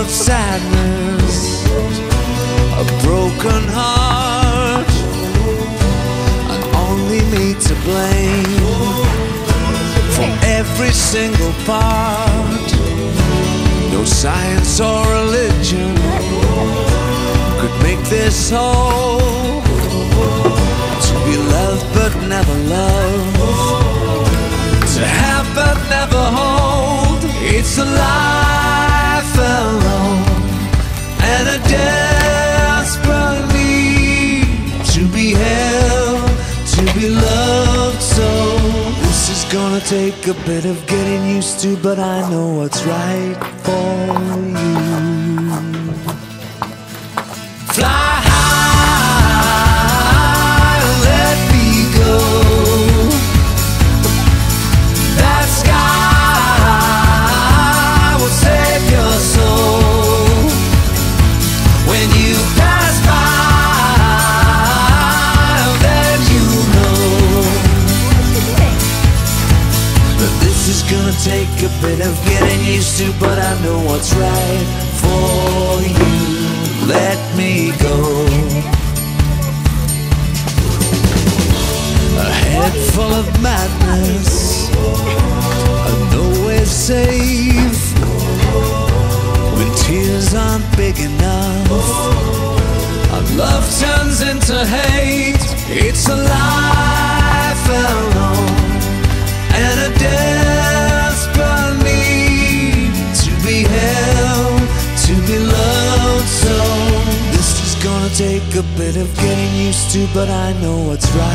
sadness, a broken heart, and only me to blame for every single part. No science or religion could make this whole. To be loved but never loved, to have but never hold. It's a life alone and a desperate need to be held, to be loved. So this is gonna take a bit of getting used to, but I know what's right for you. Fly high, let me go. That sky will save your soul. When you pass by, then you know that this is gonna take a bit of getting used to, but I know what's right for you. Let me go. A head full of madness, and nowhere safe. When tears aren't big enough, and love turns into hate. It's a life alone and a desperate need to be held, to be loved. So this is gonna take a bit of getting used to, but I know what's right